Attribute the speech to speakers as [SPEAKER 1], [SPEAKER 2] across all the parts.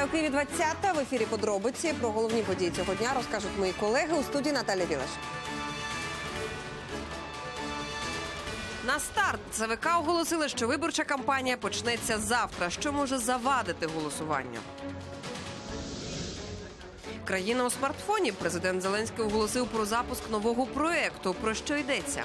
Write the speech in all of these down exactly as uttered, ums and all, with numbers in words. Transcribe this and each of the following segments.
[SPEAKER 1] Вітаю, у Києві двадцята. В ефірі подробиці. Про головні події цього дня розкажуть мої колеги. У студії Наталя Вілаш. На старт ЦВК оголосили, що виборча кампанія почнеться завтра, що може завадити голосуванню. Країна у смартфоні. Президент Зеленський оголосив про запуск нового проєкту. Про що йдеться?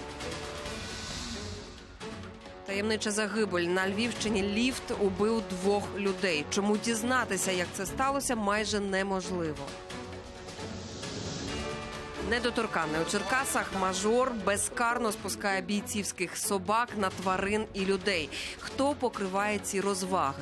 [SPEAKER 1] Таємнича загибель. На Львівщині ліфт убив двох людей. Чому дізнатися, як це сталося, майже неможливо. Недоторканний. У Черкасах мажор безкарно спускає бійцівських собак на тварин і людей. Хто покриває ці розваги?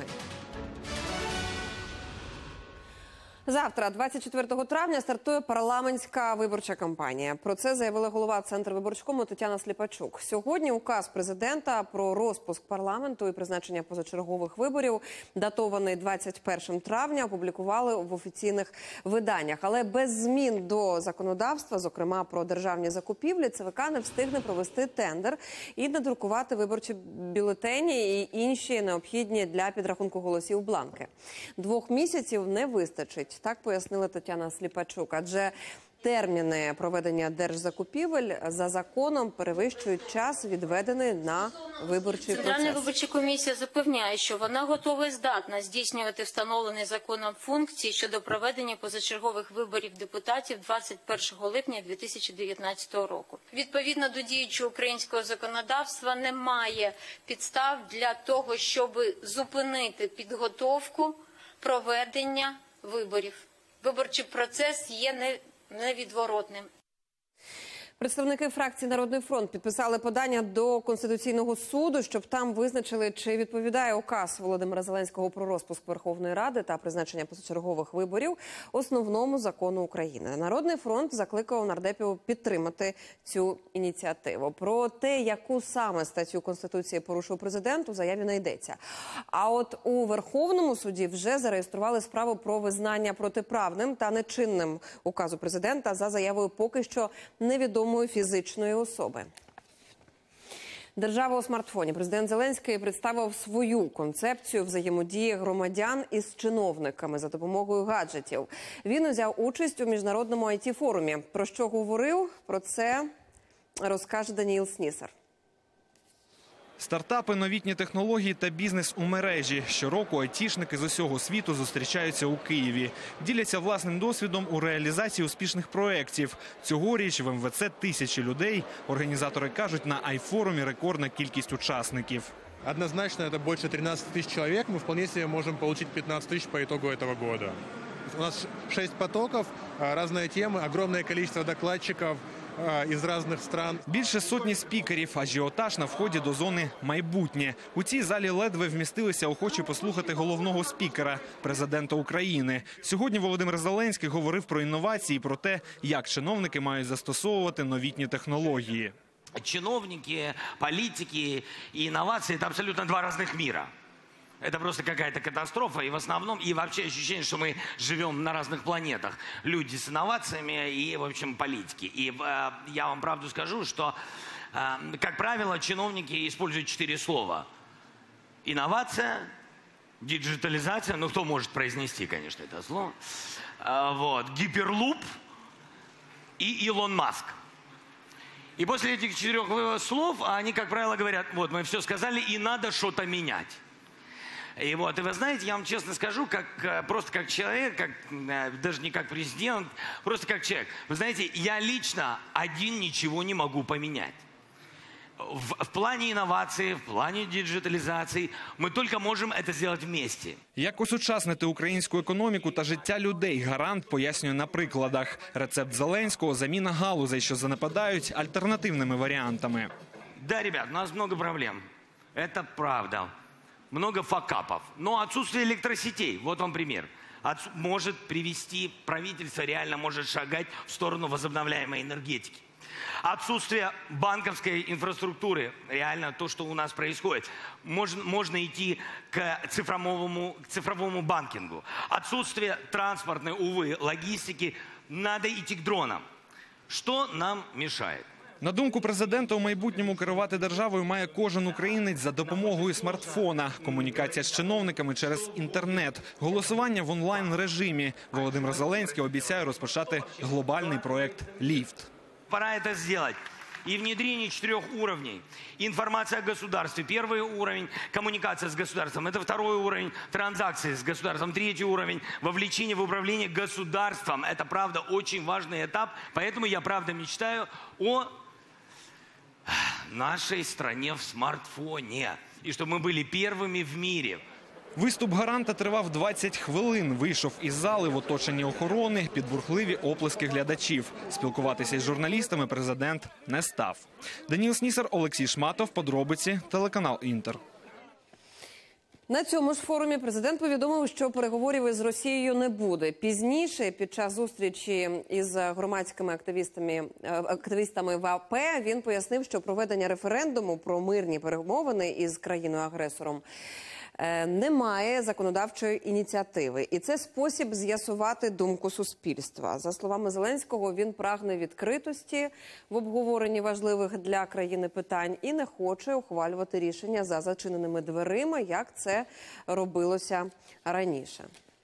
[SPEAKER 1] Завтра, двадцять четвертого травня, стартує парламентська виборча кампанія. Про це заявила голова Центрвиборчкому Тетяна Сліпачук. Сьогодні указ президента про розпуск парламенту і призначення позачергових виборів, датований двадцять першим травня, опублікували в офіційних виданнях. Але без змін до законодавства, зокрема про державні закупівлі, ЦВК не встигне провести тендер і надрукувати виборчі бюлетені і інші необхідні для підрахунку голосів бланки. Двох місяців не вистачить. Так пояснила Тетяна Сліпачук, адже терміни проведення держзакупівель за законом перевищують час, відведений на виборчий процес.
[SPEAKER 2] Центральна виборча комісія запевняє, що вона готова і здатна здійснювати встановлені законом функції щодо проведення позачергових виборів депутатів двадцять першого липня дві тисячі дев'ятнадцятого року. Відповідно до діючого українського законодавства немає підстав для того, щоб зупинити підготовку проведення виборів. Виборчий процес є невідворотним.
[SPEAKER 1] Представники фракції «Народний фронт» підписали подання до Конституційного суду, щоб там визначили, чи відповідає указ Володимира Зеленського про розпуск Верховної Ради та призначення позачергових виборів основному закону України. «Народний фронт» закликав нардепів підтримати цю ініціативу. Про те, яку саме статтю Конституції порушив президент, у заяві не йдеться. А от у Верховному суді вже зареєстрували справу про визнання протиправним та нечинним указу президента за заявою поки що невідомої фізичної особи. Держава у смартфоні. Президент Зеленський представив свою концепцію взаємодії громадян із чиновниками за допомогою гаджетів. Він узяв участь у міжнародному ай ті-форумі. Про що говорив? Про це розкаже Даніїл Снісар.
[SPEAKER 3] Стартапи, новітні технології та бізнес у мережі. Щороку айтішники з усього світу зустрічаються у Києві. Діляться власним досвідом у реалізації успішних проєктів. Цьогоріч в ем ве це тисячі людей. Організатори кажуть, на ай-форумі рекордна кількість учасників.
[SPEAKER 4] Однозначно, это больше тринадцати тысяч человек. Мы вполне себе можем получить пятнадцать тысяч по итогу этого года. У нас шесть потоков, разные темы, огромное количество докладчиков із різних стран.
[SPEAKER 3] Більше сотні спікерів, ажіотаж на вході до зони «Майбутнє». У цій залі ледве вмістилися охочі послухати головного спікера – президента України. Сьогодні Володимир Зеленський говорив про інновації, про те, як чиновники мають застосовувати новітні технології.
[SPEAKER 5] Чиновники, політики і інновації – це абсолютно два різних міра. Это просто какая-то катастрофа, и в основном, и вообще ощущение, что мы живем на разных планетах. Люди с инновациями и, в общем, политики. И э, я вам правду скажу, что, э, как правило, чиновники используют четыре слова. Инновация, диджитализация, ну, кто может произнести, конечно, это слово, э, вот, гиперлуп и Илон Маск. И после этих четырех слов они, как правило, говорят, вот, мы все сказали, и надо что-то менять. И вот, и вы знаете, я вам честно скажу, как, просто как человек, как, даже не как президент, просто как человек. Вы знаете, я лично один ничего не могу поменять. В, в плане инноваций, в плане диджитализации мы только можем это сделать вместе.
[SPEAKER 3] Як осучаснити українську економіку та життя людей, гарант пояснює на прикладах. Рецепт Зеленського – заміна галузей, що занепадають, альтернативними варіантами.
[SPEAKER 5] Да, ребят, у нас много проблем. Это правда. Много факапов. Но отсутствие электросетей, вот вам пример, Отсу- может привести, правительство реально может шагать в сторону возобновляемой энергетики. Отсутствие банковской инфраструктуры, реально то, что у нас происходит, можно, можно идти к цифровому, к цифровому банкингу. Отсутствие транспортной, увы, логистики, надо идти к дронам. Что нам мешает?
[SPEAKER 3] На думку президента, у майбутньому керувати державою має кожен українець за допомогою смартфона. Комунікація з чиновниками через інтернет. Голосування в онлайн-режимі. Володимир Зеленський обіцяє розпочати глобальний проект «Ліфт».
[SPEAKER 5] Пора это сделать. И внедрение четырех уровней. Информация о государстве. Первый уровень – коммуникация с государством. Это второй уровень – транзакции с государством. Третий уровень – вовлечение в управление государством. Это, правда, очень важный этап. Поэтому я, правда, мечтаю о нашей стране в смартфоне. И чтобы мы были первыми в мире.
[SPEAKER 3] Виступ гаранта тривав двадцять хвилин. Вийшов із зали в оточенні охорони під бурхливі оплески глядачів. Спілкуватися із журналістами президент не став. Даніл Снісар, Олексій Шматов, подробиці, телеканал «Інтер».
[SPEAKER 1] На цьому ж форумі президент повідомив, що переговорів із Росією не буде. Пізніше, під час зустрічі із громадськими активістами, активістами в АП, він пояснив, що проведення референдуму про мирні перемовини із країною-агресором немає законодавчої ініціативи. І це спосіб з'ясувати думку суспільства. За словами Зеленського, він прагне відкритості в обговоренні важливих для країни питань і не хоче ухвалювати рішення за зачиненими дверима, як це робилося раніше.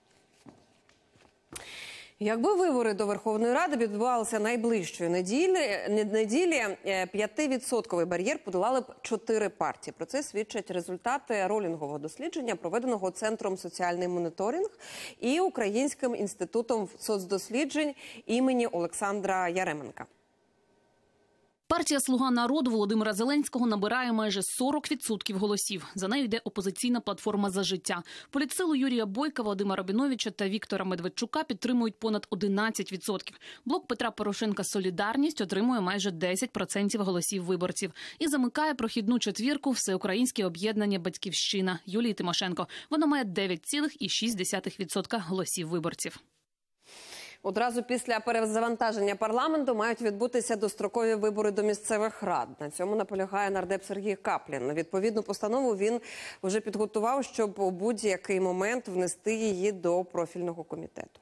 [SPEAKER 1] Якби вибори до Верховної Ради відбувалися найближчої неділі, неділі п'ятивідсотковий бар'єр подолали б чотири партії. Про це свідчать результати ролінгового дослідження, проведеного Центром «Соціальний моніторинг» і Українським інститутом соцдосліджень імені Олександра Яременка.
[SPEAKER 6] Партія «Слуга народу» Володимира Зеленського набирає майже сорок відсотків голосів. За нею йде опозиційна платформа «За життя». Політсилу Юрія Бойка, Вадима Рабіновича та Віктора Медведчука підтримують понад одинадцять відсотків. Блок Петра Порошенка «Солідарність» отримує майже десять відсотків голосів виборців. І замикає прохідну четвірку Всеукраїнське об'єднання «Батьківщина» Юлії Тимошенко. Вона має дев'ять цілих шість десятих відсотка голосів виборців.
[SPEAKER 1] Одразу після перезавантаження парламенту мають відбутися дострокові вибори до місцевих рад. На цьому наполягає нардеп Сергій Каплін. Відповідну постанову він вже підготував, щоб у будь-який момент внести її до профільного комітету.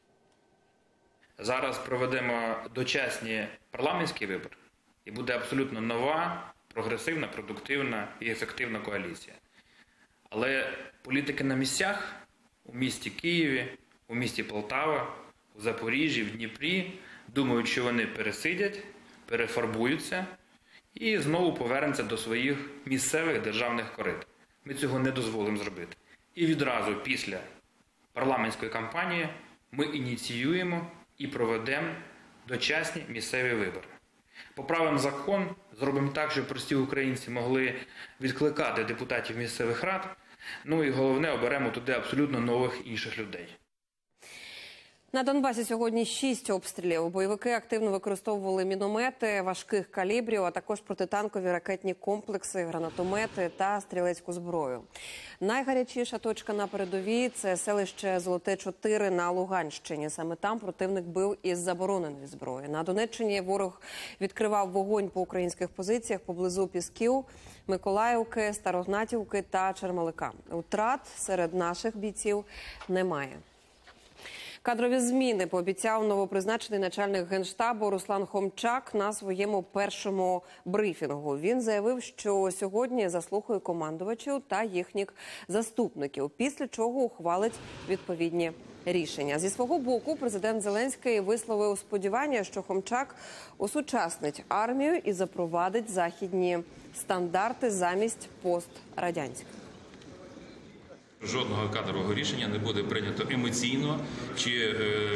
[SPEAKER 7] Зараз проведемо дочасні парламентські вибори і буде абсолютно нова, прогресивна, продуктивна і ефективна коаліція. Але політики на місцях у місті Києві, у місті Полтава, у Запоріжжі, в Дніпрі думають, що вони пересидять, перефарбуються і знову повернуться до своїх місцевих державних корит. Ми цього не дозволимо зробити. І відразу після парламентської кампанії ми ініціюємо і проведемо дочасні місцеві вибори. Поправимо закон, зробимо так, щоб прості українці могли відкликати депутатів місцевих рад, ну і головне, оберемо туди абсолютно нових інших людей.
[SPEAKER 1] На Донбасі сьогодні шість обстрілів. Бойовики активно використовували міномети важких калібрів, а також протитанкові ракетні комплекси, гранатомети та стрілецьку зброю. Найгарячіша точка на передовій – це селище Золоте чотири на Луганщині. Саме там противник бив із забороненої зброї. На Донеччині ворог відкривав вогонь по українських позиціях поблизу Пісків, Миколаївки, Старогнатівки та Чермалика. Втрат серед наших бійців немає. Кадрові зміни пообіцяв новопризначений начальник Генштабу Руслан Хомчак на своєму першому брифінгу. Він заявив, що сьогодні заслухає командувачів та їхніх заступників, після чого ухвалить відповідні рішення. Зі свого боку президент Зеленський висловив сподівання, що Хомчак осучаснить армію і запровадить західні стандарти замість пострадянських.
[SPEAKER 8] Жодного кадрового рішення не буде прийнято емоційно чи е,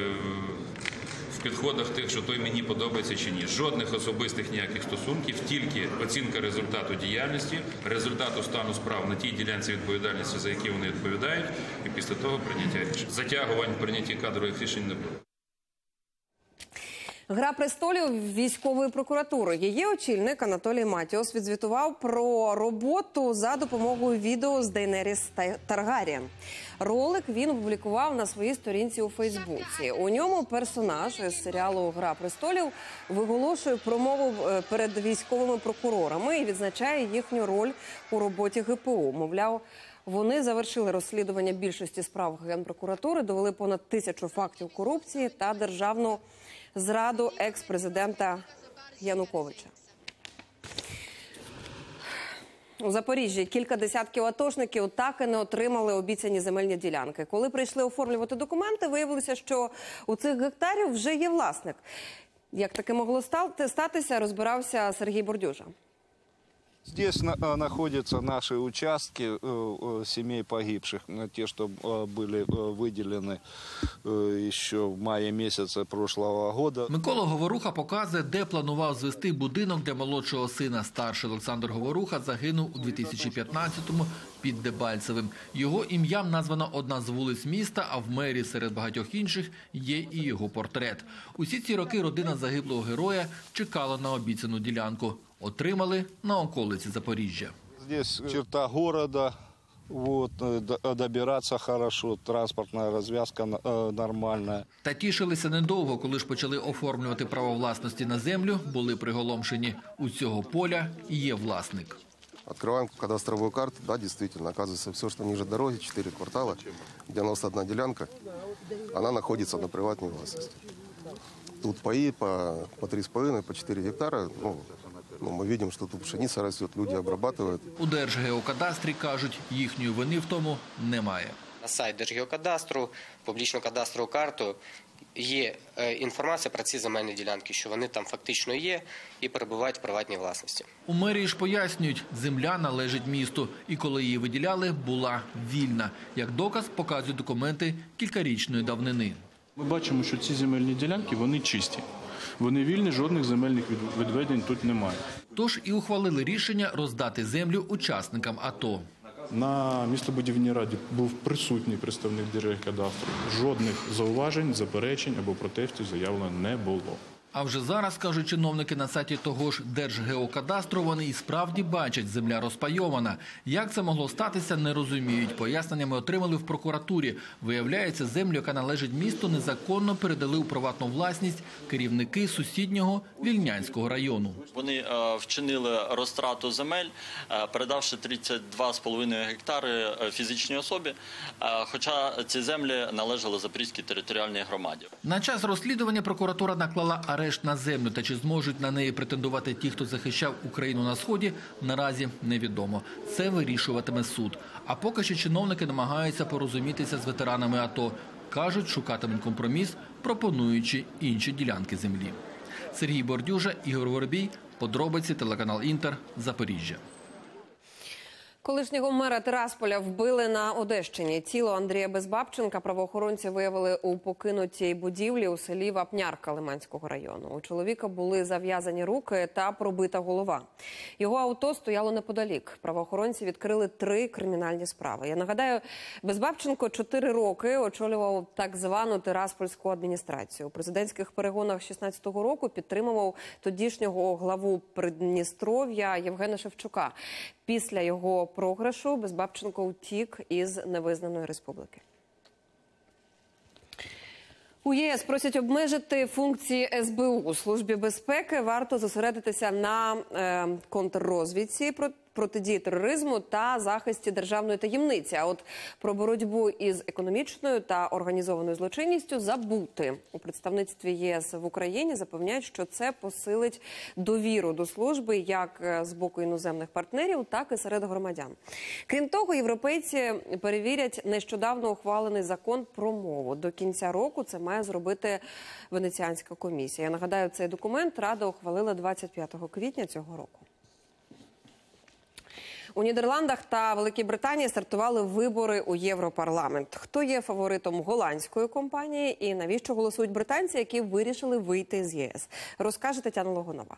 [SPEAKER 8] в підходах тих, що той мені подобається чи ні. Жодних особистих ніяких стосунків, тільки оцінка результату діяльності, результату стану справ на тій ділянці відповідальності, за які вони відповідають, і після того прийняття рішень. Затягувань в прийнятті кадрових рішень не буде.
[SPEAKER 1] Гра престолів військової прокуратури. Її очільник Анатолій Матіос відзвітував про роботу за допомогою відео з Дейнеріс Таргарієн. Ролик він опублікував на своїй сторінці у Фейсбуці. У ньому персонаж із серіалу «Гра престолів» виголошує промову перед військовими прокурорами і відзначає їхню роль у роботі ГПУ. Мовляв, вони завершили розслідування більшості справ Генпрокуратури, довели понад тисячу фактів корупції та державну зраду екс-президента Януковича. У Запоріжжі кілька десятків атошників так і не отримали обіцяні земельні ділянки. Коли прийшли оформлювати документи, виявилося, що у цих гектарів вже є власник. Як таке могло статися, розбирався Сергій Бордюжа.
[SPEAKER 9] Здесь на, находятся наши участки э, э, семей погибших, те, что э, были э, выделены э, еще в мае месяце прошлого года.
[SPEAKER 10] Микола Говоруха показує, де планував звести будинок для молодшого сина. Старший Олександр Говоруха загинув у дві тисячі п'ятнадцятому під Дебальцевим. Його ім'ям названа одна з вулиць міста, а в мері серед багатьох інших є і його портрет. Усі ці роки родина загиблого героя чекала на обіцяну ділянку. Отримали на околиці Запоріжжя.
[SPEAKER 9] Здесь черта города, вот, добираться хорошо, транспортная развязка нормальная.
[SPEAKER 10] Та тішилися недовго, коли ж почали оформлювати право власності на землю, були приголомшені. У цього поля є власник.
[SPEAKER 11] Открываем кадастровую карту, да, действительно, оказывается, все, что ниже дороги, четыре квартала, девяносто одна делянка, она находится на приватной властности. Тут паи по, по три с половиной, по четыре гектара, ну, Ну, ми бачимо, що тут пшениця росте, люди обрабатують.
[SPEAKER 10] У Держгеокадастрі кажуть, їхньої вини в тому немає.
[SPEAKER 12] На сайт Держгеокадастру, публічну кадастрову карту є інформація про ці земельні ділянки, що вони там фактично є і перебувають в приватній власності.
[SPEAKER 10] У мерії ж пояснюють, земля належить місту. І коли її виділяли, була вільна. Як доказ показують документи кількарічної давнини.
[SPEAKER 13] Ми бачимо, що ці земельні ділянки, вони чисті. Вони вільні, жодних земельних відведень тут немає.
[SPEAKER 10] Тож і ухвалили рішення роздати землю учасникам АТО.
[SPEAKER 13] На містобудівній раді був присутній представник Держгеокадастру. Жодних зауважень, заперечень або протестів заявлено не було.
[SPEAKER 10] А вже зараз, кажуть чиновники на сайті того ж Держгеокадастру, вони і справді бачать, земля розпайована. Як це могло статися, не розуміють. Пояснення ми отримали в прокуратурі. Виявляється, землю, яка належить місту, незаконно передали у приватну власність керівники сусіднього Вільнянського району.
[SPEAKER 14] Вони е, вчинили розтрату земель, е, передавши тридцять два з половиною гектари фізичній особі, е, хоча ці землі належали Запорізькій територіальній громаді.
[SPEAKER 10] На час розслідування прокуратура наклала арешт на землю, та чи зможуть на неї претендувати ті, хто захищав Україну на Сході, наразі невідомо. Це вирішуватиме суд. А поки що чиновники намагаються порозумітися з ветеранами АТО. Кажуть, шукатимуть компроміс, пропонуючи інші ділянки землі. Сергій Бордюжа, Ігор Воробій, подробиці, телеканал Інтер, Запоріжжя.
[SPEAKER 1] Колишнього мера Тирасполя вбили на Одещині. Тіло Андрія Безбабченка правоохоронці виявили у покинутій будівлі у селі Вапнярка Лиманського району. У чоловіка були зав'язані руки та пробита голова. Його авто стояло неподалік. Правоохоронці відкрили три кримінальні справи. Я нагадаю, Безбабченко чотири роки очолював так звану Тираспольську адміністрацію. У президентських перегонах шістнадцятого року підтримував тодішнього главу Придністров'я Євгена Шевчука. Після його програшу Безбабченко втік із невизнаної республіки. У ЄС просять обмежити функції ес бе у. Службі безпеки варто зосередитися на е, контррозвідці, протидії тероризму та захисті державної таємниці. А от про боротьбу із економічною та організованою злочинністю забути. У представництві ЄС в Україні запевняють, що це посилить довіру до служби як з боку іноземних партнерів, так і серед громадян. Крім того, європейці перевірять нещодавно ухвалений закон про мову. До кінця року це має зробити Венеціанська комісія. Я нагадаю, цей документ Рада ухвалила двадцять п'ятого квітня цього року. У Нідерландах та Великій Британії стартували вибори у Європарламент. Хто є фаворитом голландської компанії і навіщо голосують британці, які вирішили вийти з ЄС? Розкаже Тетяна Логунова.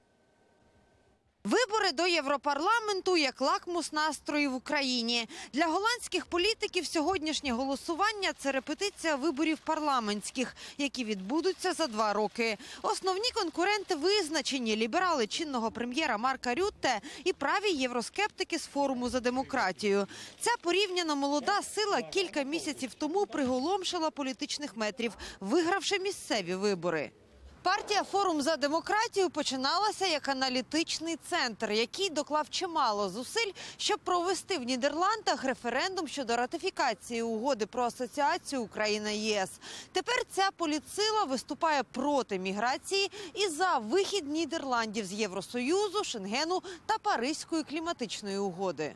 [SPEAKER 15] Вибори до Європарламенту як лакмус настрою в Україні. Для голландських політиків сьогоднішнє голосування – це репетиція виборів парламентських, які відбудуться за два роки. Основні конкуренти визначені – ліберали чинного прем'єра Марка Рютте і праві євроскептики з форуму за демократію. Ця порівняно молода сила кілька місяців тому приголомшила політичних метрів, вигравши місцеві вибори. Партія «Форум за демократію» починалася як аналітичний центр, який доклав чимало зусиль, щоб провести в Нідерландах референдум щодо ратифікації угоди про асоціацію Україна-ЄС. Тепер ця політсила виступає проти міграції і за вихід Нідерландів з Євросоюзу, Шенгену та Паризької кліматичної угоди.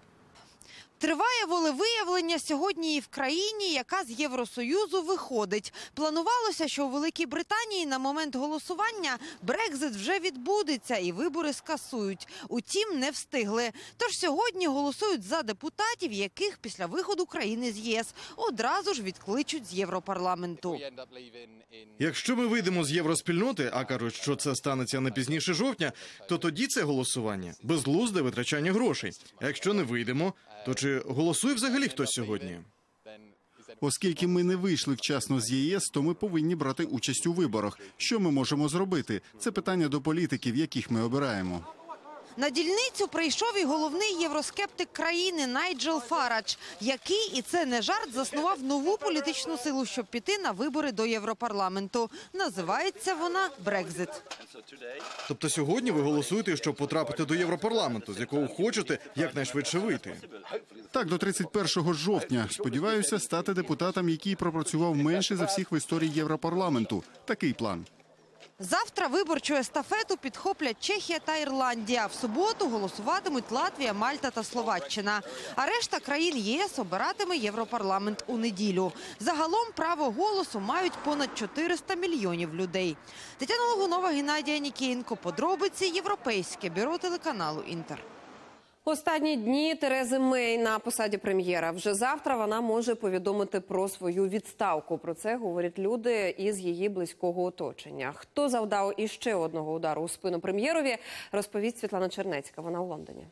[SPEAKER 15] Триває волевиявлення сьогодні і в країні, яка з Євросоюзу виходить. Планувалося, що у Великій Британії на момент голосування Брекзит вже відбудеться і вибори скасують. Утім, не встигли. Тож сьогодні голосують за депутатів, яких після виходу країни з ЄС одразу ж відкличуть з Європарламенту.
[SPEAKER 16] Якщо ми вийдемо з євроспільноти, а кажуть, що це станеться не пізніше жовтня, то тоді це голосування – безглузде витрачання грошей. А якщо не вийдемо, то чи голосує взагалі хтось сьогодні?
[SPEAKER 17] Оскільки ми не вийшли вчасно з ЄС, то ми повинні брати участь у виборах. Що ми можемо зробити? Це питання до політиків, яких ми обираємо.
[SPEAKER 15] На дільницю прийшов і головний євроскептик країни Найджел Фарадж, який, і це не жарт, заснував нову політичну силу, щоб піти на вибори до Європарламенту. Називається вона «Брекзит».
[SPEAKER 16] Тобто сьогодні ви голосуєте, щоб потрапити до Європарламенту, з якого хочете якнайшвидше вийти?
[SPEAKER 17] Так, до тридцять першого жовтня. Сподіваюся стати депутатом, який пропрацював менше за всіх в історії Європарламенту. Такий план.
[SPEAKER 15] Завтра виборчу естафету підхоплять Чехія та Ірландія. В суботу голосуватимуть Латвія, Мальта та Словаччина. А решта країн ЄС обиратиме Європарламент у неділю. Загалом право голосу мають понад чотириста мільйонів людей. Тетяна Логунова, Геннадій Анікієнко. Подробиці. Європейське бюро телеканалу «Інтер».
[SPEAKER 1] Останні дні Терези Мей на посаді прем'єра. Вже завтра вона може повідомити про свою відставку. Про це говорять люди із її близького оточення. Хто завдав іще одного удару у спину прем'єрові, розповість Світлана Чернецька. Вона у Лондоні.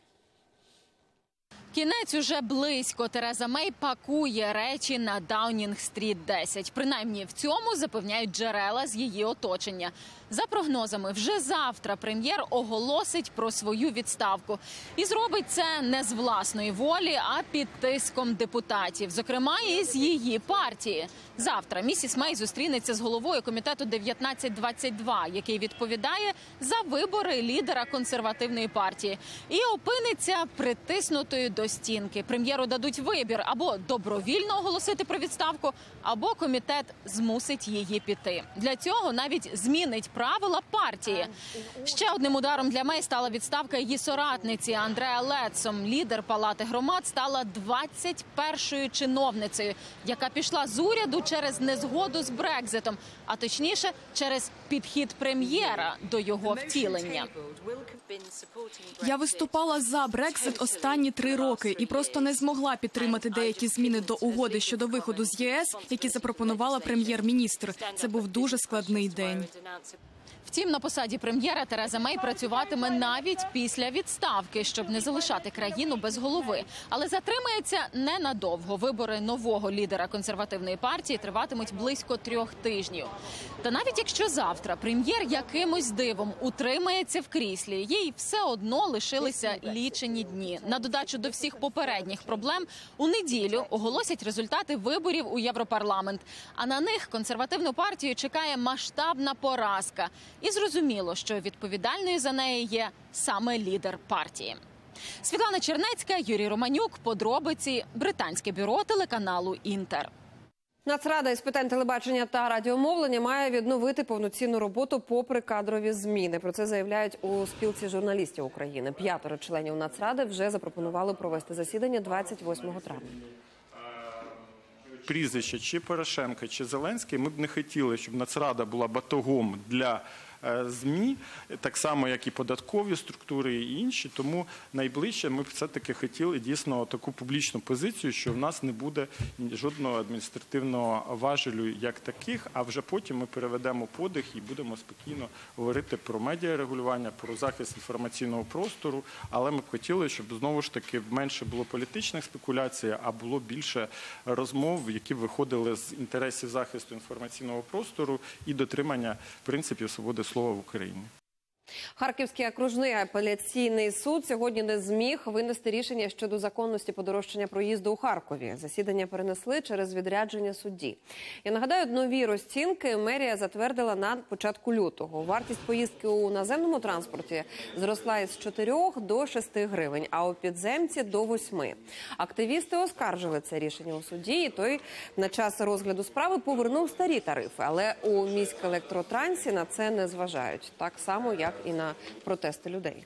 [SPEAKER 18] Кінець уже близько. Тереза Мей пакує речі на Даунінг-стріт десять. Принаймні в цьому запевняють джерела з її оточення. За прогнозами, вже завтра прем'єр оголосить про свою відставку. І зробить це не з власної волі, а під тиском депутатів. Зокрема, і з її партії. Завтра місіс Мей зустрінеться з головою комітету дев'ятнадцять двадцять два, який відповідає за вибори лідера консервативної партії. І опиниться притиснутою до стінки. Прем'єру дадуть вибір – або добровільно оголосити про відставку, або комітет змусить її піти. Для цього навіть змінить правила партії. Ще одним ударом для Мей стала відставка її соратниці Андреа Летсом. Лідер Палати громад стала двадцять першою чиновницею, яка пішла з уряду через незгоду з Брекзитом, а точніше через підхід прем'єра до його втілення.
[SPEAKER 19] Я виступала за Брекзит останні три роки і просто не змогла підтримати деякі зміни до угоди щодо виходу з ЄС, які запропонувала прем'єр-міністр. Це був дуже складний день.
[SPEAKER 18] Втім, на посаді прем'єра Тереза Мей працюватиме навіть після відставки, щоб не залишати країну без голови. Але затримається ненадовго. Вибори нового лідера консервативної партії триватимуть близько трьох тижнів. Та навіть якщо завтра прем'єр якимось дивом утримається в кріслі, їй все одно лишилися лічені дні. На додачу до всіх попередніх проблем, у неділю оголосять результати виборів у Європарламент. А на них консервативну партію чекає масштабна поразка. І зрозуміло, що відповідальною за неї є саме лідер партії. Світлана Чернецька, Юрій Романюк. Подробиці. Британське бюро телеканалу «Інтер».
[SPEAKER 1] Нацрада із питань телебачення та радіомовлення має відновити повноцінну роботу попри кадрові зміни. Про це заявляють у спілці журналістів України. П'ятеро членів Нацради вже запропонували провести засідання двадцять восьмого травня.
[SPEAKER 13] Прізвище чи Порошенка, чи Зеленський, ми б не хотіли, щоб Нацрада була батогом для ЗМІ, так само, як і податкові структури і інші. Тому найближче ми б все-таки хотіли дійсно таку публічну позицію, що в нас не буде жодного адміністративного важелю як таких, а вже потім ми переведемо подих і будемо спокійно говорити про медіарегулювання, про захист інформаційного простору. Але ми б хотіли, щоб знову ж таки менше було політичних спекуляцій, а було більше розмов, які виходили з інтересів захисту інформаційного простору і дотримання принципів свободи слова в Україні.
[SPEAKER 1] Харківський окружний апеляційний суд сьогодні не зміг винести рішення щодо законності подорожчання проїзду у Харкові. Засідання перенесли через відрядження судді. Я нагадаю, нові розцінки мерія затвердила на початку лютого. Вартість поїздки у наземному транспорті зросла із чотирьох до шести гривень, а у підземці – до восьми. Активісти оскаржили це рішення у суді, і той на час розгляду справи повернув старі тарифи. Але у міськелектротрансі на це не зважають. Так само, як і на протести людей.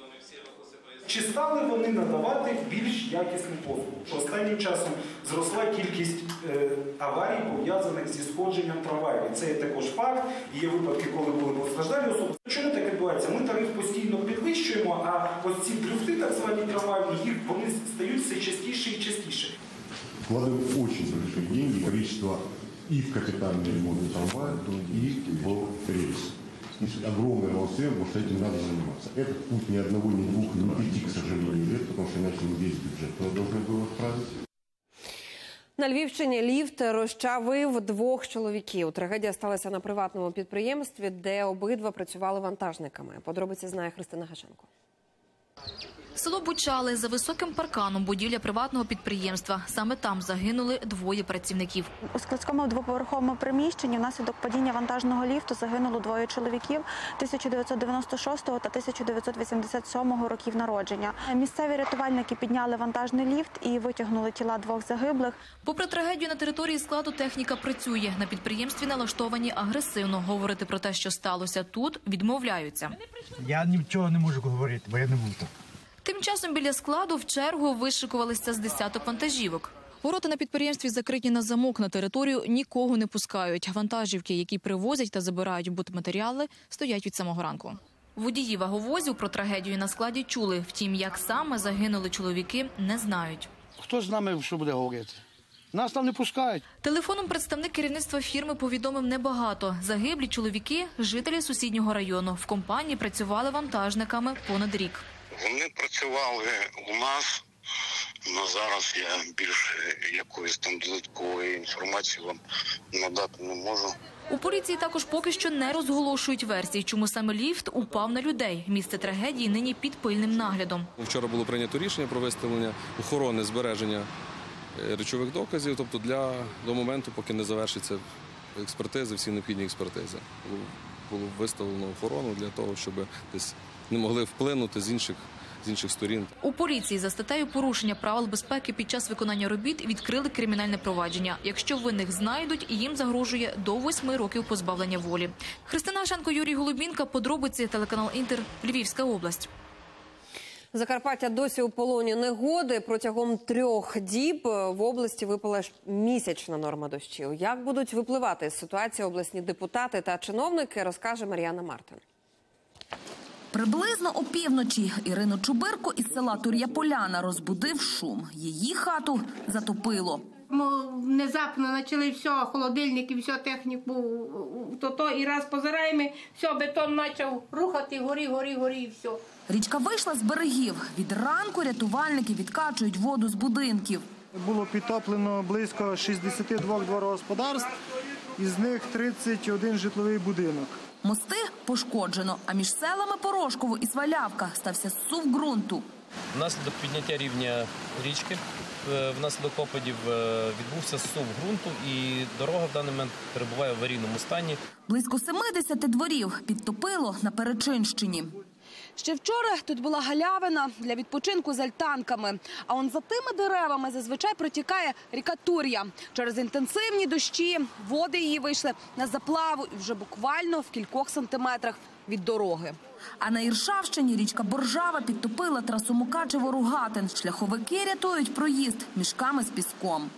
[SPEAKER 20] Чи стали вони надавати більш якісну послугу? Що останнім часом зросла кількість е, аварій, пов'язаних зі сходженням трамваїв. Це є також факт. Є випадки, коли були постраждалі особи. Чому так відбувається? Ми тариф постійно підвищуємо, а ось ці дрифти, так звані трамвайні, їх вони стають все частіше і частіше.
[SPEAKER 21] Вкладываем очень большие деньги, количество и в капитальный ремонт трамвая, и в рельсы. Огромный волшеб, что этим надо заниматься. Этот путь ни одного, ни двух, ни пяти, к сожалению, лет, потому что иначе мы весь бюджет должны было отправить.
[SPEAKER 1] На Львівщині ліфт розчавив двох чоловіків. Трагедія сталася на приватному підприємстві, де обидва працювали вантажниками. Подробиці знає Христина Гашенко.
[SPEAKER 22] Село Бучали. За високим парканом будівля приватного підприємства. Саме там загинули двоє працівників.
[SPEAKER 23] У складському двоповерховому приміщенні внаслідок падіння вантажного ліфту загинуло двоє чоловіків тисяча дев'ятсот дев'яносто шостого та тисяча дев'ятсот вісімдесят сьомого років народження. Місцеві рятувальники підняли вантажний ліфт і витягнули тіла двох загиблих.
[SPEAKER 22] Попри трагедію, на території складу техніка працює. На підприємстві налаштовані агресивно. Говорити про те, що сталося тут, відмовляються.
[SPEAKER 24] Я нічого не можу говорити, бо я не був там.
[SPEAKER 22] Тим часом біля складу в чергу вишикувалися з десяток вантажівок. Ворота на підприємстві закриті на замок, на територію нікого не пускають. Вантажівки, які привозять та забирають будматеріали, стоять від самого ранку. Водії ваговозів про трагедію на складі чули. Втім, як саме загинули чоловіки, не знають.
[SPEAKER 24] Хто з нами що буде говорити? Нас там не пускають.
[SPEAKER 22] Телефоном представник керівництва фірми повідомив небагато. Загиблі чоловіки – жителі сусіднього району. В компанії працювали вантажниками понад рік.
[SPEAKER 25] Вони працювали у нас, але зараз я більше якоїсь там додаткової інформації вам надати не можу.
[SPEAKER 22] У поліції також поки що не розголошують версії, чому саме ліфт упав на людей. Місце трагедії нині під пильним наглядом.
[SPEAKER 26] Вчора було прийнято рішення про виставлення охорони збереження речових доказів, тобто для, до моменту, поки не завершиться експертизи, всі необхідні експертизи. Було, було виставлено охорону для того, щоб десь не могли вплинути з інших, з інших сторін.
[SPEAKER 22] У поліції за статтею порушення правил безпеки під час виконання робіт відкрили кримінальне провадження. Якщо винних знайдуть, їм загрожує до восьми років позбавлення волі. Христина Гашенко, Юрій Голубінка. Подробиці, телеканал Інтер, Львівська область.
[SPEAKER 1] Закарпаття досі у полоні негоди. Протягом трьох діб в області випала місячна норма дощів. Як будуть випливати з ситуації обласні депутати та чиновники, розкаже Мар'яна Мартин.
[SPEAKER 27] Приблизно опівночі Ірину Чубирко із села Тур'я-Поляна розбудив шум. Її хату затопило.
[SPEAKER 28] Ми внезапно почали все, холодильник і все, техніку, то то і раз позираємо, все, бетон почав рухати, горі, горі, горі і все.
[SPEAKER 27] Річка вийшла з берегів. Від ранку рятувальники відкачують воду з будинків.
[SPEAKER 24] Було підтоплено близько шістдесят два дворогосподарств, із них тридцять один житловий будинок.
[SPEAKER 27] Мости пошкоджено, а між селами Порошково і Свалявка стався зсув ґрунту.
[SPEAKER 29] Внаслідок підняття рівня річки, внаслідок опадів відбувся зсув ґрунту і дорога в даний момент перебуває в аварійному стані.
[SPEAKER 27] Близько семидесяти дворів підтопило на Перечинщині.
[SPEAKER 30] Ще вчора тут була галявина для відпочинку з альтанками. А он за тими деревами зазвичай протікає ріка Тур'я. Через інтенсивні дощі води її вийшли на заплаву і вже буквально в кількох сантиметрах від дороги.
[SPEAKER 27] А на Іршавщині річка Боржава підтопила трасу Мукачево-Рогатин. Шляховики рятують проїзд мішками з піском.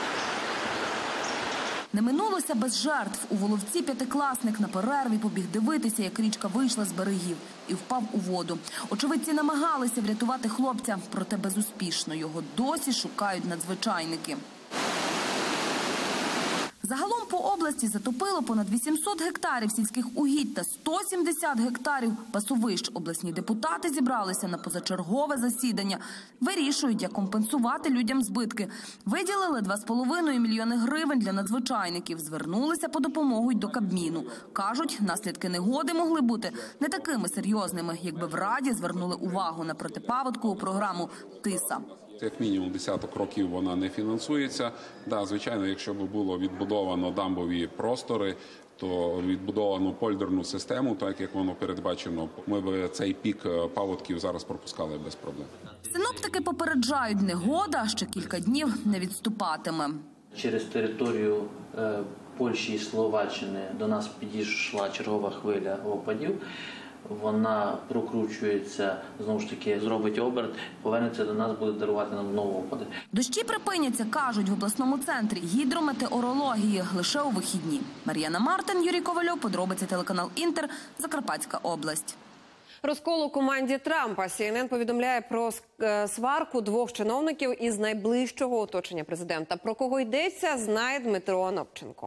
[SPEAKER 27] Не минулося без жертв. У Воловці п'ятикласник на перерві побіг дивитися, як річка вийшла з берегів і впав у воду. Очевидці намагалися врятувати хлопця, проте безуспішно. Його досі шукають надзвичайники. Загалом по області області затопило понад вісімсот гектарів сільських угідь та сто сімдесят гектарів пасовищ. Обласні депутати зібралися на позачергове засідання. Вирішують, як компенсувати людям збитки. Виділили два з половиною мільйони гривень для надзвичайників. Звернулися по допомогу й до Кабміну. Кажуть, наслідки негоди могли бути не такими серйозними, якби в Раді звернули увагу на протипаводкову програму «Тиса».
[SPEAKER 2] Як мінімум десяток років вона не фінансується. Да, звичайно, якщо б було відбудовано дамбові простори, то відбудовано польдерну систему, так як воно передбачено, ми б цей пік паводків зараз пропускали без проблем.
[SPEAKER 27] Синоптики попереджають, негода ще кілька днів не відступатиме.
[SPEAKER 3] Через територію е, Польщі і Словаччини до нас підійшла чергова хвиля опадів. Вона прокручується, знову ж таки, зробить оберт, повернеться до нас, буде дарувати нам знову опади.
[SPEAKER 27] Дощі припиняться, кажуть в обласному центрі гідрометеорології, лише у вихідні. Мар'яна Мартин, Юрій Ковальов, подробиці телеканал «Інтер», Закарпатська область.
[SPEAKER 1] Розкол у команді Трампа. Сі Ен Ен повідомляє про сварку двох чиновників із найближчого оточення президента. Про кого йдеться, знає Дмитро Анопченко.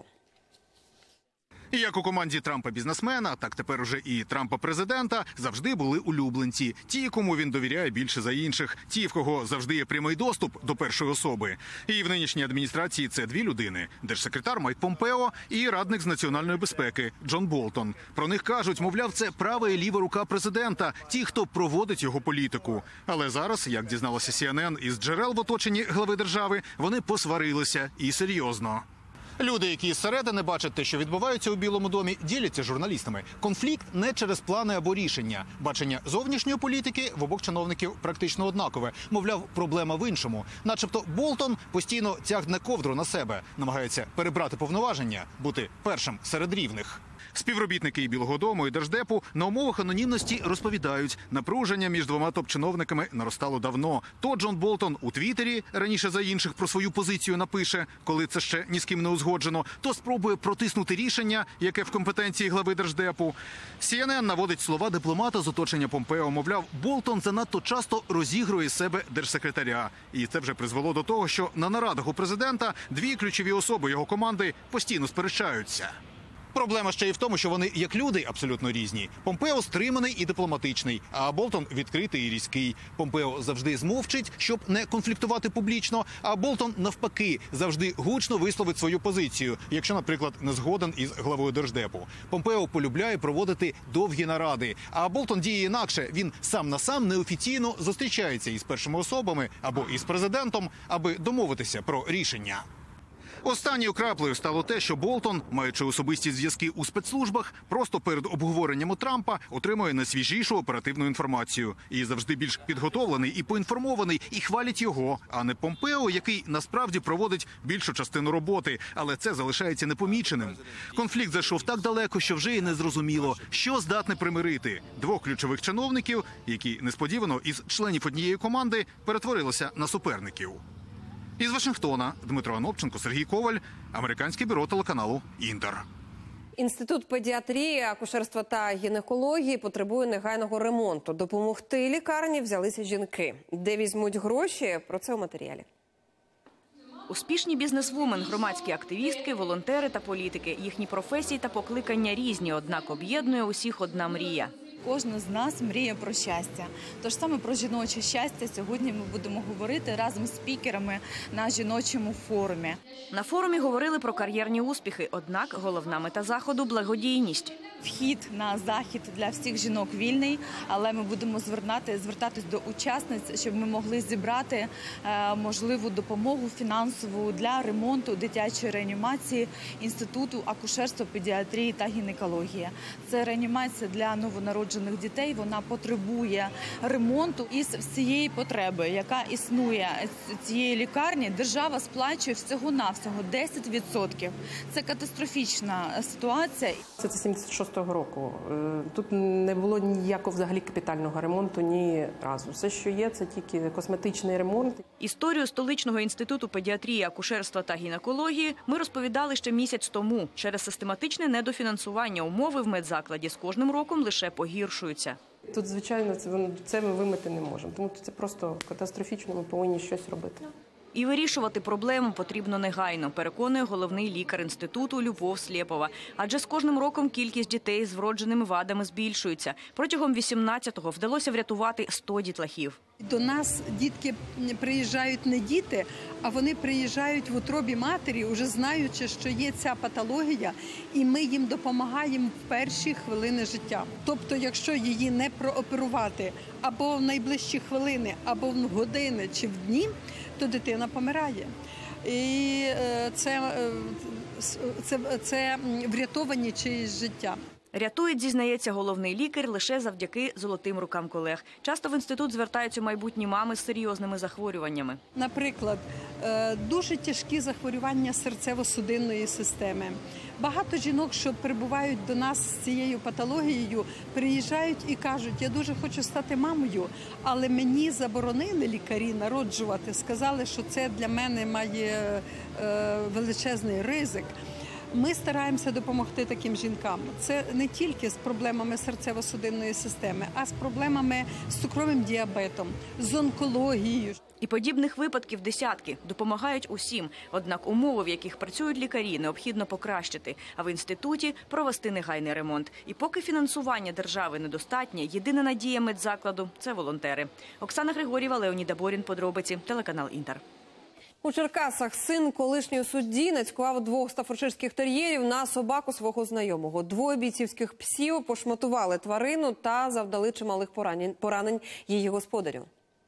[SPEAKER 4] І як у команді Трампа-бізнесмена, так тепер уже і Трампа-президента завжди були улюбленці. Ті, кому він довіряє більше за інших. Ті, в кого завжди є прямий доступ до першої особи. І в нинішній адміністрації це дві людини. Держсекретар Майк Помпео і радник з національної безпеки Джон Болтон. Про них кажуть, мовляв, це права і ліва рука президента. Ті, хто проводить його політику. Але зараз, як дізналася Сі Ен Ен із джерел в оточенні глави держави, вони посварилися і серйозно. Люди, які зсередини бачать те, що відбувається у Білому домі, діляться з журналістами. Конфлікт не через плани або рішення. Бачення зовнішньої політики в обох чиновників практично однакове. Мовляв, проблема в іншому. Начебто Болтон постійно тягне ковдру на себе, намагається перебрати повноваження, бути першим серед рівних. Співробітники і Білого дому, і Держдепу на умовах анонімності розповідають, напруження між двома топ-чиновниками наростало давно. То Джон Болтон у Твіттері раніше за інших про свою позицію напише, коли це ще ні з ким не узгоджено, то спробує протиснути рішення, яке в компетенції глави Держдепу. Сі Ен Ен наводить слова дипломата з оточення Помпео. Мовляв, Болтон занадто часто розігрує з себе держсекретаря. І це вже призвело до того, що на нарадах у президента дві ключові особи його команди постійно сперечаються. Проблема ще й в тому, що вони, як люди, абсолютно різні. Помпео стриманий і дипломатичний, а Болтон відкритий і різкий. Помпео завжди змовчить, щоб не конфліктувати публічно, а Болтон, навпаки, завжди гучно висловить свою позицію, якщо, наприклад, не згоден із главою Держдепу. Помпео полюбляє проводити довгі наради, а Болтон діє інакше. Він сам на сам неофіційно зустрічається із першими особами або із президентом, аби домовитися про рішення. Останньою краплею стало те, що Болтон, маючи особисті зв'язки у спецслужбах, просто перед обговоренням у Трампа отримує найсвіжішу оперативну інформацію. І завжди більш підготовлений і поінформований, і хвалять його, а не Помпео, який насправді проводить більшу частину роботи. Але це залишається непоміченим. Конфлікт зайшов так далеко, що вже і не зрозуміло, що здатне примирити двох ключових чиновників, які несподівано із членів однієї команди перетворилися на суперників. Із Вашингтона Дмитро Анопченко, Сергій Коваль, американське бюро телеканалу «Інтер».
[SPEAKER 1] Інститут педіатрії, акушерства та гінекології потребує негайного ремонту. Допомогти лікарні взялися жінки. Де візьмуть гроші? Про це у матеріалі.
[SPEAKER 5] Успішні бізнесвумен, громадські активістки, волонтери та політики. Їхні професії та покликання різні, однак об'єднує усіх одна мрія.
[SPEAKER 6] Кожна з нас мріє про щастя. Тож саме про жіноче щастя сьогодні ми будемо говорити разом з спікерами на жіночому форумі.
[SPEAKER 5] На форумі говорили про кар'єрні успіхи, однак головна мета заходу – благодійність.
[SPEAKER 6] Вхід на захід для всіх жінок вільний, але ми будемо звертати, звертатись до учасниць, щоб ми могли зібрати е, можливу допомогу фінансову для ремонту дитячої реанімації Інституту акушерства, педіатрії та гінекології. Це реанімація для новонароджених дітей, вона потребує ремонту. Із всієї потреби, яка існує з цієї лікарні, держава сплачує всього-навсього десять відсотків. Це катастрофічна ситуація.
[SPEAKER 7] Це сімдесят шостого року. Тут не було ніякого взагалі капітального ремонту ні разу. Все, що є, це тільки косметичний ремонт.
[SPEAKER 5] Історію столичного інституту педіатрії, акушерства та гінекології ми розповідали ще місяць тому. Через систематичне недофінансування умови в медзакладі з кожним роком лише погіршуються.
[SPEAKER 7] Тут, звичайно, це, це ми вимити не можемо. Тому це просто катастрофічно, ми повинні щось робити.
[SPEAKER 5] І вирішувати проблему потрібно негайно, переконує головний лікар інституту Любов Слєпова. Адже з кожним роком кількість дітей з вродженими вадами збільшується. Протягом вісімнадцятого вдалося врятувати сто дітлахів.
[SPEAKER 8] До нас дітки приїжджають не діти, а вони приїжджають в утробі матері, вже знаючи, що є ця патологія, і ми їм допомагаємо в перші хвилини життя. Тобто, якщо її не прооперувати або в найближчі хвилини, або в години чи в дні, то дитина помирає. І це, це, це врятовані чиїсь життя.
[SPEAKER 5] Рятують, зізнається головний лікар, лише завдяки золотим рукам колег. Часто в інститут звертаються майбутні мами з серйозними захворюваннями.
[SPEAKER 8] Наприклад, дуже тяжкі захворювання серцево-судинної системи. Багато жінок, що прибувають до нас з цією патологією, приїжджають і кажуть, я дуже хочу стати мамою, але мені заборонили лікарі народжувати, сказали, що це для мене має величезний ризик. Ми стараємося допомогти таким жінкам. Це не тільки з проблемами серцево-судинної системи, а з проблемами з цукровим діабетом, з онкологією.
[SPEAKER 5] І подібних випадків десятки. Допомагають усім. Однак умови, в яких працюють лікарі, необхідно покращити. А в інституті провести негайний ремонт. І поки фінансування держави недостатнє, єдина надія медзакладу – це волонтери. Оксана Григорєва, Леонід Борін, подробиці, телеканал «Інтер».
[SPEAKER 1] У Черкасах син колишньої судді нацькував двох стаффордширських тер'єрів на собаку свого знайомого. Двоє бійцівських псів пошматували тварину та завдали чималих поранень, поранень її господарю.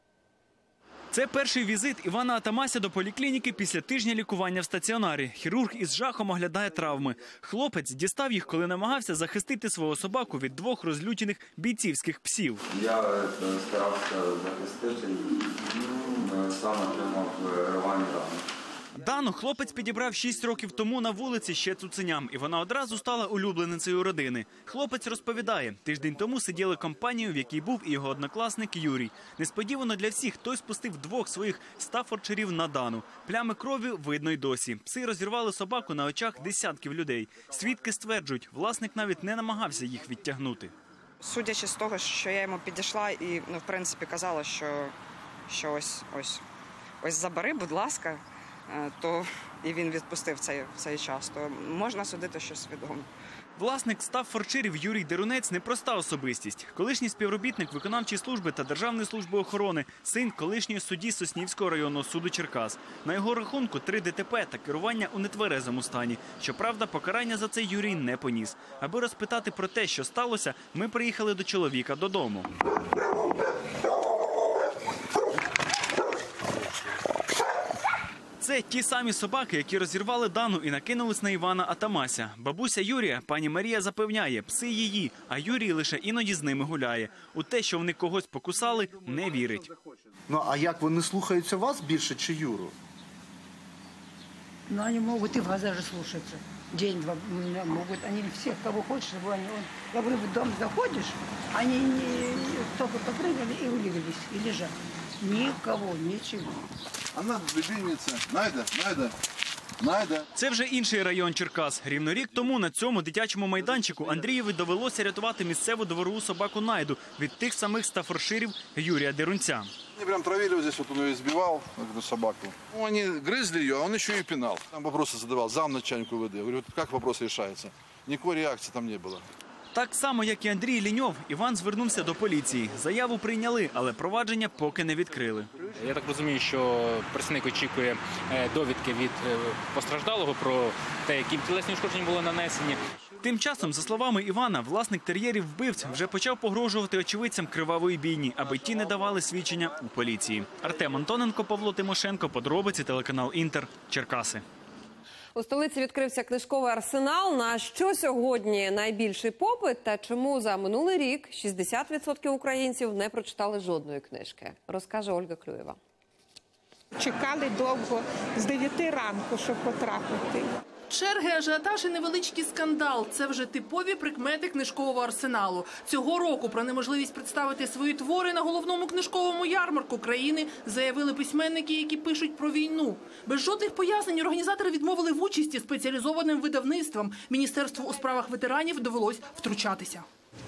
[SPEAKER 9] Це перший візит Івана Атамася до поліклініки після тижня лікування в стаціонарі. Хірург із жахом оглядає травми. Хлопець дістав їх, коли намагався захистити свого собаку від двох розлючених бійцівських псів.
[SPEAKER 10] Я старався захистити, сам отримав рвані рани.
[SPEAKER 9] Дану хлопець підібрав шість років тому на вулиці ще цуценям, і вона одразу стала улюбленицею родини. Хлопець розповідає, тиждень тому сиділи компанію, в якій був і його однокласник Юрій. Несподівано для всіх той спустив двох своїх стаффордширів на Дану. Плями крові видно й досі. Пси розірвали собаку на очах десятків людей. Свідки стверджують, власник навіть не намагався їх відтягнути.
[SPEAKER 11] Судячи з того, що я йому підійшла і, ну, в принципі, казала, що, що ось, ось, ось забери, будь ласка, то і він відпустив цей, цей час, то можна судити, що свідомо.
[SPEAKER 9] Власник стаффордширів Юрій Дерунець – непроста особистість. Колишній співробітник виконавчої служби та Державної служби охорони, син колишньої судді Соснівського районного суду Черкас. На його рахунку три ДТП та керування у нетверезому стані. Щоправда, покарання за це Юрій не поніс. Аби розпитати про те, що сталося, ми приїхали до чоловіка додому. Це ті самі собаки, які розірвали Дану і накинулись на Івана Атамася. Бабуся Юрія, пані Марія, запевняє, пси її, а Юрій лише іноді з ними гуляє. У те, що вони когось покусали, не вірить.
[SPEAKER 12] Ну, а як вони слухаються вас більше чи Юру?
[SPEAKER 14] Ну, вони можуть і вас даже слухатися. День-два можуть, вони всіх, кого хочеш, бо вони, я говорю, в дом заходиш, вони не, тільки попрыгали і улеглись, і лежать. Нікого, нічого.
[SPEAKER 12] Вона любимиця. Найда, Найда, Найда.
[SPEAKER 9] Це вже інший район Черкас. Рівно рік тому на цьому дитячому майданчику Андрієві довелося рятувати місцеву дворову собаку Найду від тих самих стаффордширів Юрія Дерунця.
[SPEAKER 12] Они прям травили вот здесь, вот он ее избивал, эту собаку. Ну, они грызли ее, а он еще и пинал. Там вопросы задавал, замначальнику ВД. Я говорю, как вопрос решается? Никакой реакции там не было.
[SPEAKER 9] Так само, як і Андрій Ліньов, Іван звернувся до поліції. Заяву прийняли, але провадження поки не відкрили.
[SPEAKER 15] Я так розумію, що працівник очікує довідки від постраждалого про те, які тілесні ушкодження були нанесені.
[SPEAKER 9] Тим часом, за словами Івана, власник тер'єрів-вбивць вже почав погрожувати очевидцям кривавої бійні, аби ті не давали свідчення у поліції. Артем Антоненко, Павло Тимошенко, подробиці, телеканал «Інтер», Черкаси.
[SPEAKER 1] У столиці відкрився книжковий арсенал. На що сьогодні найбільший попит та чому за минулий рік шістдесят відсотків українців не прочитали жодної книжки, розкаже Ольга Клюєва.
[SPEAKER 16] Чекали довго, з дев'яти ранку, щоб потрапити.
[SPEAKER 17] Черги, ажіотаж і невеличкий скандал – це вже типові прикмети книжкового арсеналу. Цього року про неможливість представити свої твори на головному книжковому ярмарку країни заявили письменники, які пишуть про війну. Без жодних пояснень організатори відмовили в участі спеціалізованим видавництвам. Міністерству у справах ветеранів довелось втручатися.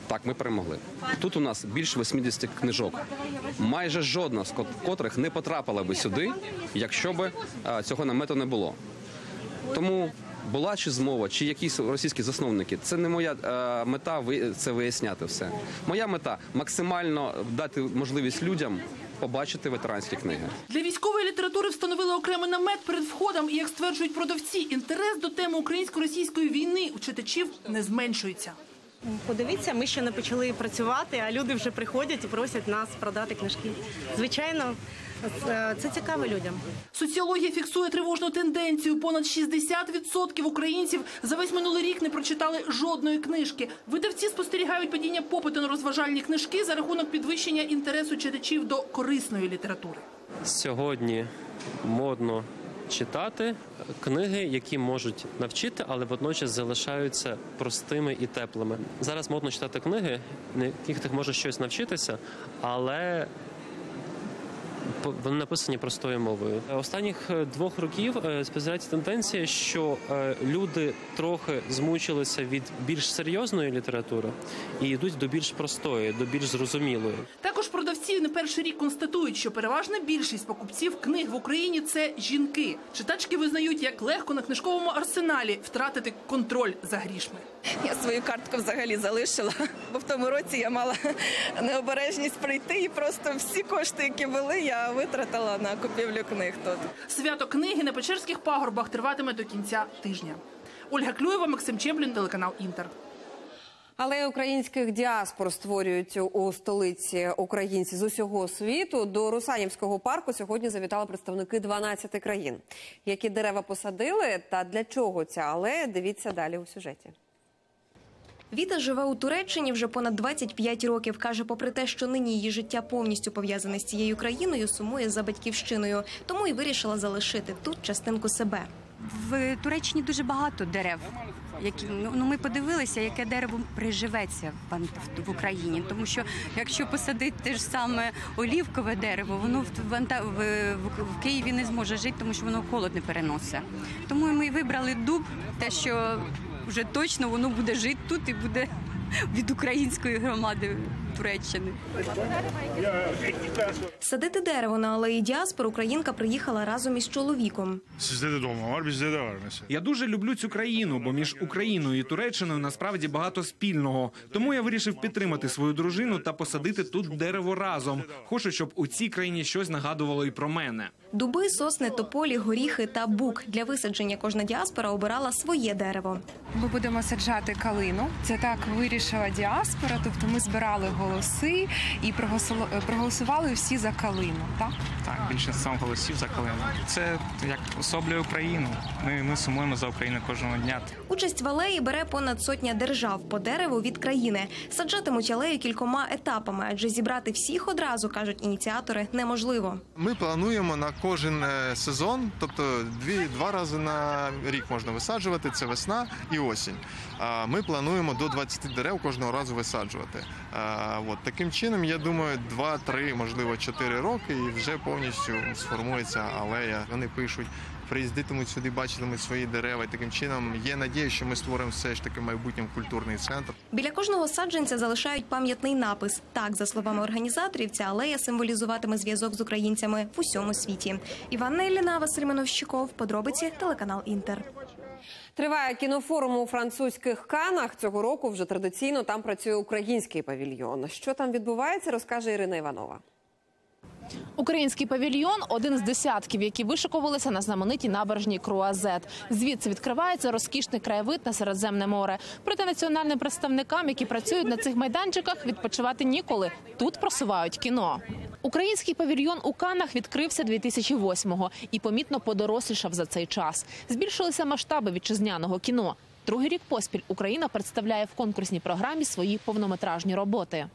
[SPEAKER 13] Так, ми перемогли. Тут у нас більше вісімдесят книжок. Майже жодна з котрих не потрапила би сюди, якщо б цього намету не було. Тому була чи змова, чи якісь російські засновники, це не моя е, мета це виясняти все. Моя мета – максимально дати можливість людям побачити ветеранські книги.
[SPEAKER 17] Для військової літератури встановили окремий намет перед входом і, як стверджують продавці, інтерес до теми українсько-російської війни у читачів не зменшується.
[SPEAKER 18] Подивіться, ми ще не почали працювати, а люди вже приходять і просять нас продати книжки. Звичайно, це цікаво людям.
[SPEAKER 17] Соціологія фіксує тривожну тенденцію. Понад шістдесят відсотків українців за весь минулий рік не прочитали жодної книжки. Видавці спостерігають падіння попиту на розважальні книжки за рахунок підвищення інтересу читачів до корисної літератури.
[SPEAKER 29] Сьогодні модно читати книги, які можуть навчити, але водночас залишаються простими і теплими. Зараз модно читати книги, на яких ти можеш щось навчитися, але вони написані простою мовою. Останніх двох років спостерігається тенденція, що люди трохи змучилися від більш серйозної літератури і йдуть до більш простої, до більш зрозумілої.
[SPEAKER 17] Також продавці не перший рік констатують, що переважна більшість покупців книг в Україні – це жінки. Читачки визнають, як легко на книжковому арсеналі втратити контроль за грішми.
[SPEAKER 19] Я свою картку взагалі залишила, бо в тому році я мала необережність прийти і просто всі кошти, які були, я витратила на купівлю книг тут.
[SPEAKER 17] Свято книги на Печерських пагорбах триватиме до кінця тижня. Ольга Клюєва, Максим Чемблін, телеканал «Інтер».
[SPEAKER 1] Але українських діаспор створюють у столиці українці з усього світу. До Русанівського парку сьогодні завітали представники дванадцяти країн. Які дерева посадили та для чого ця алея, дивіться далі у сюжеті.
[SPEAKER 20] Віта живе у Туреччині вже понад двадцять п'ять років. Каже, попри те, що нині її життя повністю пов'язане з цією країною, сумує за батьківщиною. Тому і вирішила залишити тут частинку себе.
[SPEAKER 21] В Туреччині дуже багато дерев. Які, ну, ми подивилися, яке дерево приживеться в, в Україні. Тому що якщо посадити те ж саме олівкове дерево, воно в, в, в, в Києві не зможе жити, тому що воно холод не переносить. Тому ми вибрали дуб, те, що вже точно воно буде жити тут і буде від української громади Туреччини.
[SPEAKER 20] Садити дерево на алеї діаспор українка приїхала разом із чоловіком.
[SPEAKER 22] Я дуже люблю цю країну, бо між Україною і Туреччиною насправді багато спільного. Тому я вирішив підтримати свою дружину та посадити тут дерево разом. Хочу, щоб у цій країні щось нагадувало і про мене.
[SPEAKER 20] Дуби, сосни, тополі, горіхи та бук. Для висадження кожна діаспора обирала своє дерево.
[SPEAKER 23] Ми будемо саджати калину. Це так вирішила діаспора, тобто ми збирали голоси і проголосували всі за калину, так?
[SPEAKER 25] Так, більшість голосів за калину. Це як особлює Україну. Ми, ми сумуємо за Україну кожного дня.
[SPEAKER 20] Участь в алеї бере понад сотня держав по дереву від країни. Саджатимуть алею кількома етапами, адже зібрати всіх одразу, кажуть ініціатори, неможливо.
[SPEAKER 26] Ми плануємо на кожен сезон, тобто дві, два рази на рік можна висаджувати, це весна і осінь. Ми плануємо до двадцяти дерев кожного разу висаджувати. От, таким чином, я думаю, два-три, можливо, чотири роки і вже повністю сформується алея. Вони пишуть, приїздитимуть сюди, бачитимуть свої дерева. І таким чином є надія, що ми створимо все ж таки майбутнім культурний центр.
[SPEAKER 20] Біля кожного саджанця залишають пам'ятний напис. Так, за словами організаторів, ця алея символізуватиме зв'язок з українцями в усьому світі. Іванна Ілліна, Василь Мановщиков, подробиці, телеканал «Інтер».
[SPEAKER 1] Триває кінофорум у французьких Каннах. Цього року вже традиційно там працює український павільйон. Що там відбувається, розкаже Ірина Іванова.
[SPEAKER 28] Український павільйон – один з десятків, які вишикувалися на знаменитій набережній Круазет. Звідси відкривається розкішний краєвид на Середземне море. Проте національним представникам, які працюють на цих майданчиках, відпочивати ніколи. Тут просувають кіно. Український павільйон у Каннах відкрився дві тисячі восьмого і помітно подорослішав за цей час. Збільшилися масштаби вітчизняного кіно. Другий рік поспіль Україна представляє в конкурсній програмі свої повнометражні роботи.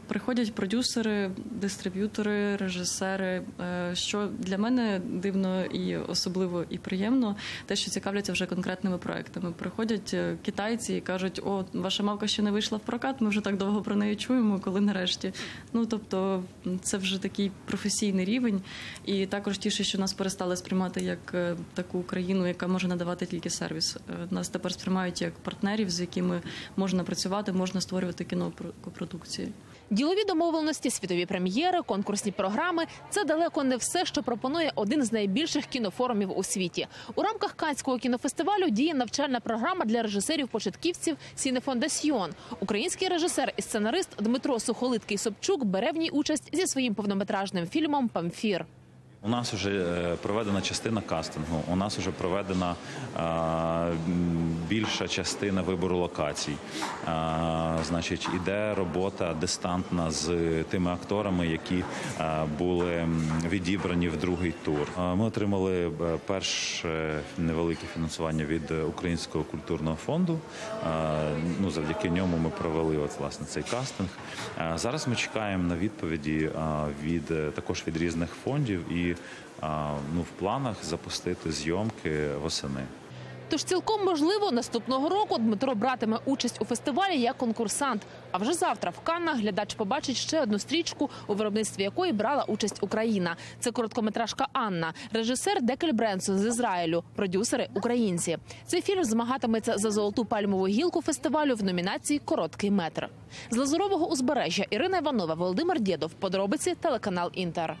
[SPEAKER 2] Приходять продюсери, дистриб'ютори, режисери. Що для мене дивно і особливо і приємно, те, що цікавляться вже конкретними проектами. Приходять китайці і кажуть: о, ваша мавка ще не вийшла в прокат, ми вже так довго про неї чуємо, коли нарешті. Ну, тобто, це вже такий професійний рівень. І також тішить, що нас перестали сприймати як таку країну, яка може надавати тільки сервіс. Нас тепер сприймають як партнерів, з якими можна працювати, можна створювати кінопродукції.
[SPEAKER 28] Ділові домовленості, світові прем'єри, конкурсні програми – це далеко не все, що пропонує один з найбільших кінофорумів у світі. У рамках Каннського кінофестивалю діє навчальна програма для режисерів-початківців «Сінефондасьйон». Український режисер і сценарист Дмитро Сухолиткий-Собчук бере в ній участь зі своїм повнометражним фільмом «Памфір».
[SPEAKER 3] У нас вже проведена частина кастингу, у нас вже проведена а, більша частина вибору локацій. А, значить, іде робота дистантна з тими акторами, які а, були відібрані в другий тур. А, ми отримали перше невелике фінансування від Українського культурного фонду. А, ну, завдяки ньому ми провели от, власне, цей кастинг. А, зараз ми чекаємо на відповіді а, від, також від різних фондів і ну, в планах запустити зйомки восени.
[SPEAKER 28] Тож цілком можливо, наступного року Дмитро братиме участь у фестивалі як конкурсант. А вже завтра в Каннах глядач побачить ще одну стрічку, у виробництві якої брала участь Україна. Це короткометражка «Анна». Режисер Декель Бренсон з Ізраїлю, продюсери – українці. Цей фільм змагатиметься за золоту пальмову гілку фестивалю в номінації «Короткий метр». З Лазурового узбережжя Ірина Іванова, Володимир Дєдов. Подробиці, телеканал «Інтер».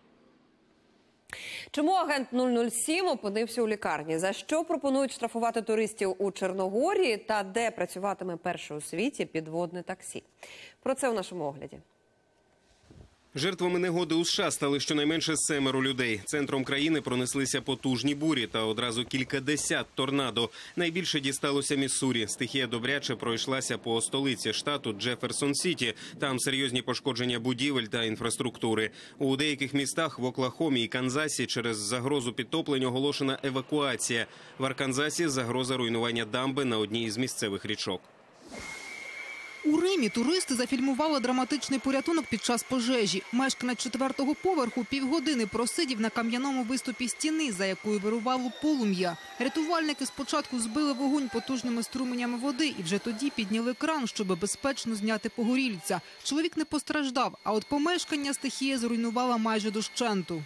[SPEAKER 1] Чому агент нуль нуль сім опинився у лікарні? За що пропонують штрафувати туристів у Чорногорії? Та де працюватиме перше у світі підводне таксі? Про це у нашому огляді.
[SPEAKER 4] Жертвами негоди у США стали щонайменше семеро людей. Центром країни пронеслися потужні бурі та одразу кількадесят торнадо. Найбільше дісталося Міссурі. Стихія добряче пройшлася по столиці штату Джеферсон-Сіті. Там серйозні пошкодження будівель та інфраструктури. У деяких містах в Оклахомі і Канзасі через загрозу підтоплень оголошена евакуація. В Арканзасі загроза руйнування дамби на одній із місцевих річок.
[SPEAKER 5] У Римі туристи зафільмували драматичний порятунок під час пожежі. Мешканець четвертого поверху півгодини просидів на кам'яному виступі стіни, за якою вирувало полум'я. Рятувальники спочатку збили вогонь потужними струменями води і вже тоді підняли кран, щоб безпечно зняти погорільця. Чоловік не постраждав, а от помешкання стихія зруйнувала майже дощенту.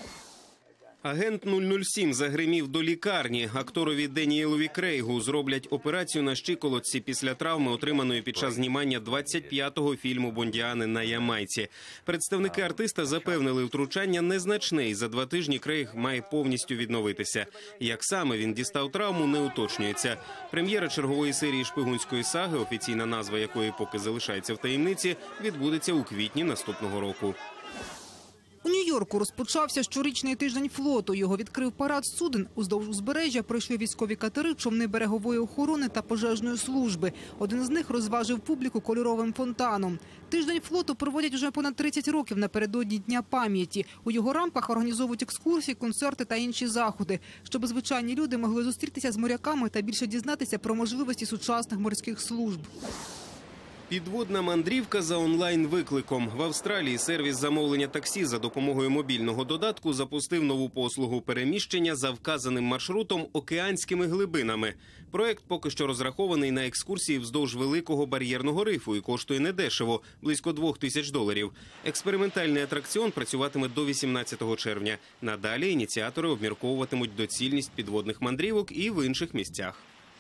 [SPEAKER 4] Агент нуль нуль сім загримів до лікарні. Акторові Деніелові Крейгу зроблять операцію на щиколотці після травми, отриманої під час знімання двадцять п'ятого фільму «Бондіани на Ямайці». Представники артиста запевнили, втручання незначне, і за два тижні Крейг має повністю відновитися. Як саме він дістав травму, не уточнюється. Прем'єра чергової серії шпигунської саги, офіційна назва якої поки залишається в таємниці, відбудеться у квітні наступного року.
[SPEAKER 5] У Нью-Йорку розпочався щорічний тиждень флоту. Його відкрив парад суден. Уздовж узбережжя пройшли військові катери, човни берегової охорони та пожежної служби. Один з них розважив публіку кольоровим фонтаном. Тиждень флоту проводять вже понад тридцять років напередодні Дня пам'яті. У його рамках організовують екскурсії, концерти та інші заходи, щоб звичайні люди могли зустрітися з моряками та більше дізнатися про можливості сучасних морських служб.
[SPEAKER 4] Підводна мандрівка за онлайн-викликом. В Австралії сервіс замовлення таксі за допомогою мобільного додатку запустив нову послугу переміщення за вказаним маршрутом океанськими глибинами. Проект поки що розрахований на екскурсії вздовж Великого бар'єрного рифу і коштує недешево – близько двох тисяч доларів. Експериментальний атракціон працюватиме до вісімнадцятого червня. Надалі ініціатори обмірковуватимуть доцільність підводних мандрівок і в інших місцях.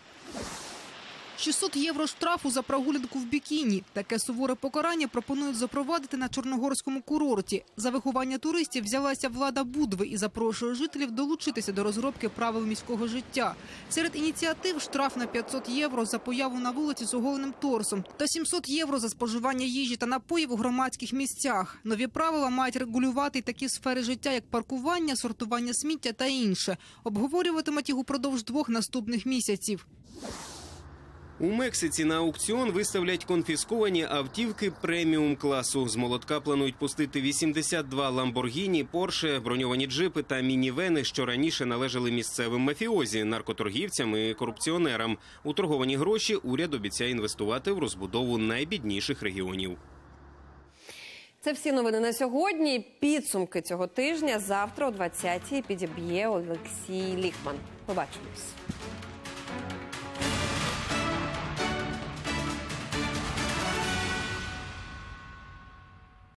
[SPEAKER 5] шістсот євро штрафу за прогулянку в бікіні. Таке суворе покарання пропонують запровадити на Чорногорському курорті. За виховання туристів взялася влада Будви і запрошує жителів долучитися до розробки правил міського життя. Серед ініціатив штраф на п'ятсот євро за появу на вулиці з оголеним торсом та сімсот євро за споживання їжі та напоїв у громадських місцях. Нові правила мають регулювати й такі сфери життя, як паркування, сортування сміття та інше. Обговорюватимуть їх упродовж двох наступних місяців.
[SPEAKER 4] У Мексиці на аукціон виставлять конфісковані автівки преміум-класу. З молотка планують пустити вісімдесят два ламборгіні, порше, броньовані джипи та мінівени, що раніше належали місцевим мафіозі, наркоторгівцям і корупціонерам. У торговані гроші уряд обіцяє інвестувати в розбудову найбідніших регіонів.
[SPEAKER 1] Це всі новини на сьогодні. Підсумки цього тижня завтра о двадцятій підіб'є Олексій Ліхман. Побачимось.